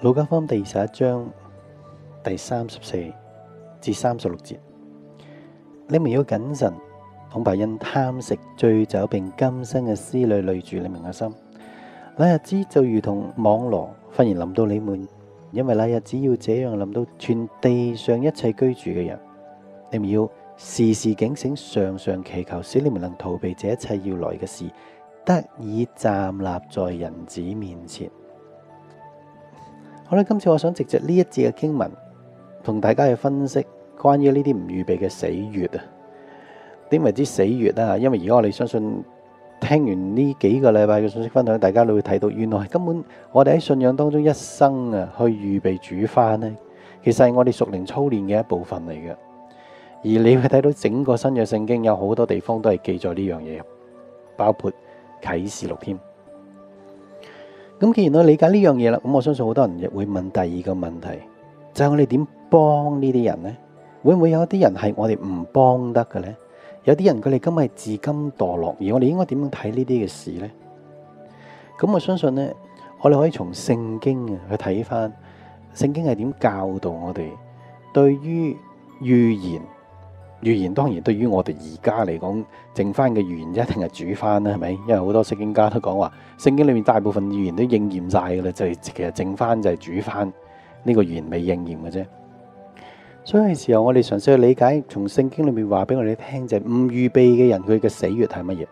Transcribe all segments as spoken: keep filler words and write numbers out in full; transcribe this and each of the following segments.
路加福音第二十一章第三十四至三十六節，你們要謹慎，恐怕因貪食、醉酒並今生嘅思慮累住你們嘅心。那日子就如同網羅忽然臨到你們，因為那日子要這樣臨到全地上一切居住嘅人。你們要時時警醒，常常祈求，使你們能逃避這一切要來嘅事，得以站立在人子面前。好啦，今次我想藉着呢一節嘅經文，同大家去分析關於呢啲唔預備嘅死穴啊。點為之死穴啊？因為而家我哋相信聽完呢幾個禮拜嘅信息分享，大家都會睇到，原來根本我哋喺信仰當中一生啊，去預備主翻呢，其實係我哋屬靈操練嘅一部分嚟嘅。而你會睇到整個新約聖經有好多地方都係記載呢樣嘢，包括啟示錄添。咁既然我理解呢樣嘢啦，咁我相信好多人亦會問第二個問題，就係我哋點幫呢啲人呢？會唔會有啲人係我哋唔幫得嘅呢？有啲人佢哋今日係自甘墮落，而我哋應該點樣睇呢啲嘅事呢？咁我相信呢，我哋可以從聖經啊去睇翻，聖經係點教導我哋對於預言。預言當然對於我哋而家嚟講，剩翻嘅預言一定係主翻啦，係咪？因為好多聖經家都講話，聖經裏面大部分預言都應驗晒㗎啦，就係其實剩翻就係主翻呢個預言未應驗嘅啫。所以時候我哋嘗試去理解，從聖經裏面話俾我哋聽，就係唔預備嘅人佢嘅死穴係乜嘢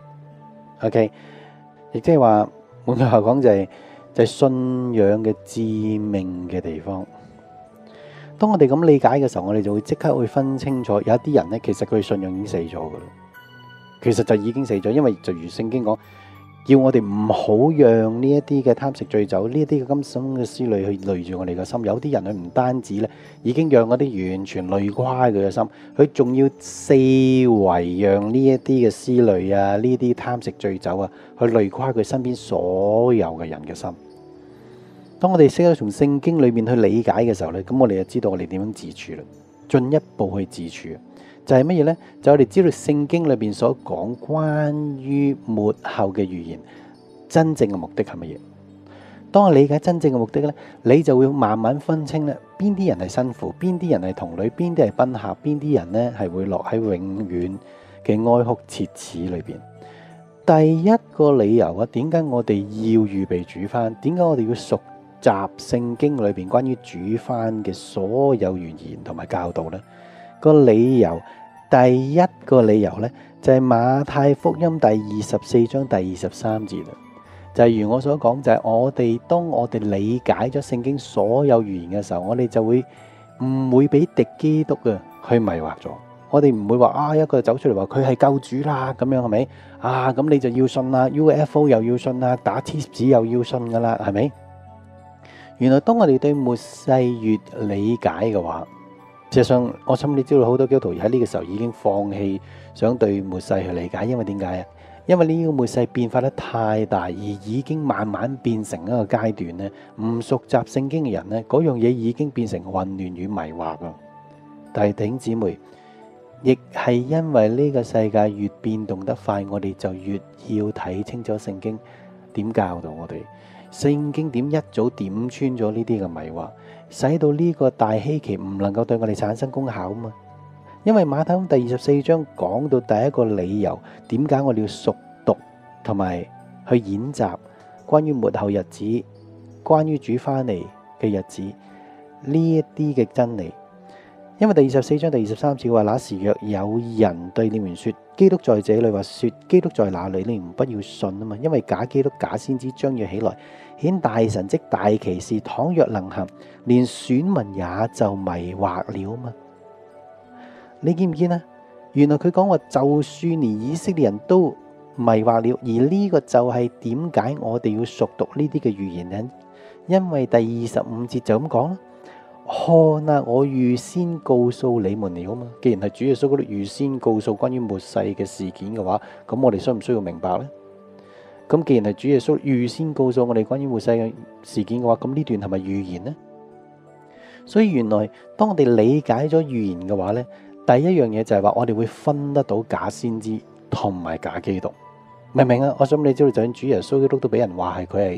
？OK， 亦即係話換句話講就係就係信仰嘅致命嘅地方。當我哋咁理解嘅時候，我哋就會即刻會分清楚，有一啲人呢，其實佢信仰已經死咗噶啦，其實就已經死咗，因為就如聖經講，叫我哋唔好讓呢一啲嘅貪食醉酒，呢一啲嘅今生嘅思慮去累住我哋嘅心。有啲人佢唔單止呢已經讓嗰啲完全累垮佢嘅心，佢仲要四圍讓呢一啲嘅思慮啊，呢啲貪食醉酒啊，去累垮佢身邊所有嘅人嘅心。當我哋識得從聖經裏面去理解嘅時候咧，咁我哋就知道我哋點樣自處啦。進一步去自處，就係乜嘢呢？就係我哋知道聖經裏邊所講關於末後嘅預言，真正嘅目的係乜嘢？當我理解真正嘅目的呢，你就會慢慢分清咧，邊啲人係辛苦，邊啲人係童女，邊啲係賓客，邊啲人呢係會落喺永遠嘅哀哭切齒裏邊。第一個理由啊，點解我哋要預備主翻？點解我哋要熟集聖經裏邊關於主翻嘅所有預言同埋教導呢？個理由，第一個理由呢，就係馬太福音第二十四章第二十三節啦。就係如我所講，就係我哋當我哋理解咗聖經所有預言嘅時候，我哋就會唔會俾敵基督啊去迷惑咗。我哋唔會話啊一個走出嚟話佢係救主啦，咁樣係咪啊？咁你就要信啦 ，U F O 又要信啦，打貼紙又要信噶啦，係咪？原來當我哋對末世越理解嘅話，事實上我諗你知道好多基督徒喺呢個時候已經放棄想對末世去理解，因為點解啊？因為呢個末世變化得太大，而已經慢慢變成一個階段咧，唔熟習聖經嘅人咧，嗰樣嘢已經變成混亂與迷惑啊！但係弟兄姊妹，亦係因為呢個世界越變動得快，我哋就越要睇清楚聖經點教導我哋。聖經點一早點穿咗呢啲嘅迷惑，使到呢個大稀奇唔能夠對我哋產生功效啊嘛。因為馬太福音第二十四章講到第一個理由，點解我哋要熟讀同埋去演習關於末後日子、關於主翻嚟嘅日子呢一啲嘅真理。因為第二十四章第二十三節話，那時若有人對你們說基督在這裏，或說基督在那裏，你們不要信啊嘛。因為假基督、假先知將要起來，顯大神蹟、大奇事，倘若能行，連選民也就迷惑了啊嘛。你見唔見啊？原來佢講話，就算連以色列人都迷惑了，而呢個就係點解我哋要熟讀呢啲嘅預言呢？因為第二十五節就咁講啦。看啊！我預先告訴你們了嘛。既然係主耶穌嗰度預先告訴關於末世嘅事件嘅話，咁我哋需唔需要明白呢？咁既然係主耶穌預先告訴我哋關於末世嘅事件嘅話，咁呢段係咪預言呢？所以原來當我哋理解咗預言嘅話呢，第一樣嘢就係話我哋會分得到假先知同埋假基督，明唔明啊？我想你知道，就算主耶穌基督都俾人話係佢係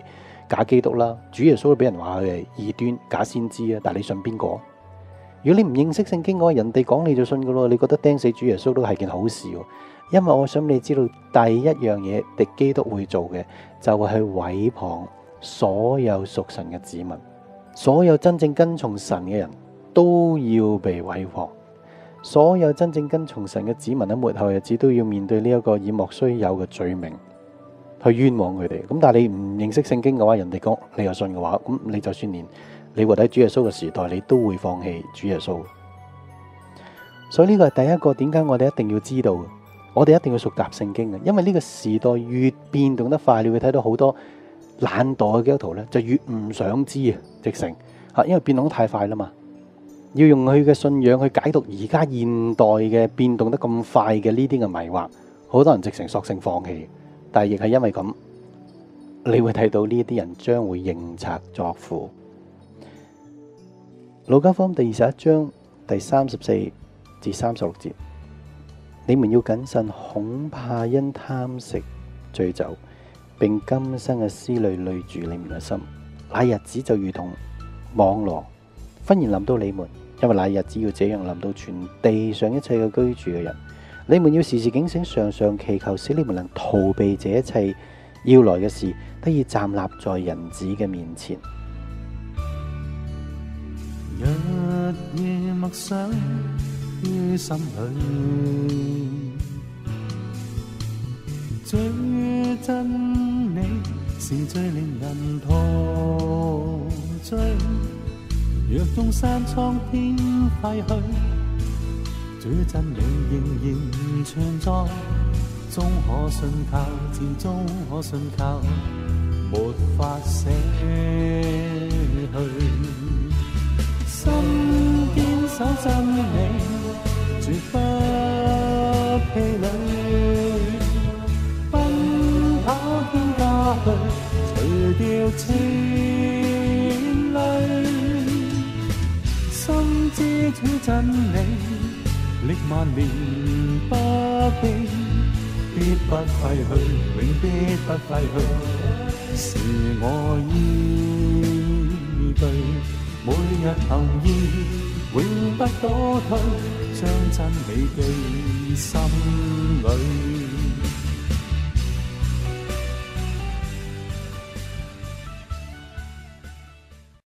假基督啦，主耶穌都俾人話佢係異端、假先知啊。但係你信邊個？如果你唔認識聖經嘅話，人哋講你就信噶咯。你覺得釘死主耶穌都係件好事，因為我想你知道第一樣嘢敵基督會做嘅就係去毀謗所有屬神嘅子民，所有真正跟從神嘅人都要被毀謗，所有真正跟從神嘅子民喺末後日子都要面對呢一個以莫須有嘅罪名去冤枉佢哋。咁但係你唔認識聖經嘅話，人哋講你又信嘅話，咁你就算連你活喺主耶穌嘅時代，你都會放棄主耶穌。所以呢個係第一個點解我哋一定要知道嘅，我哋一定要熟習聖經嘅，因為呢個時代越變動得快，你會睇到好多懶惰嘅基督徒咧，就越唔想知啊，直成吓，因為變動得太快啦嘛，要用佢嘅信仰去解讀而家現代嘅變動得咁快嘅呢啲嘅迷惑，好多人直成索性放棄。但係亦係因為咁，你會睇到呢啲人將會認賊作父。路加福音第二十一章第三十四至三十六節，你們要謹慎，恐怕因貪食醉酒，並今生嘅思慮累住你們嘅心，那日子就如同網羅忽然臨到你們，因為那日子要這樣臨到全地上一切嘅居住嘅人。你們要時時警醒，常常祈求，使你們能逃避這一切要來嘅事，得以站立在人子嘅面前。 日夜默想於心裏，最真理是最令人陶醉。若眾山蒼天廢去，主真理仍然存在，終可信靠，至終可信靠，沒法捨去。心堅守真理，絕不氣餒，奔跑天家去，除掉千慮。心知主真理，歷萬年不變，必不廢去，永必不廢去，是我依據。每日行義，永不倒退，將真理記心裏。